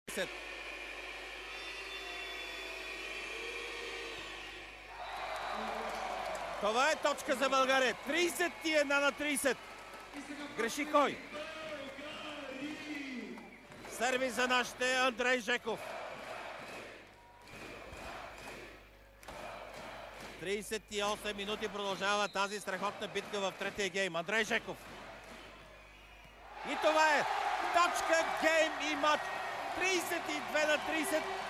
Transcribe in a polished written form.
Това е точка за България. 31-30. Греши кой? Сервис за нашите Андрей Жеков. 38 минути продължава тази страхотна битка в третия гейм. Андрей Жеков. И това е точка, гейм и матч. 32-30.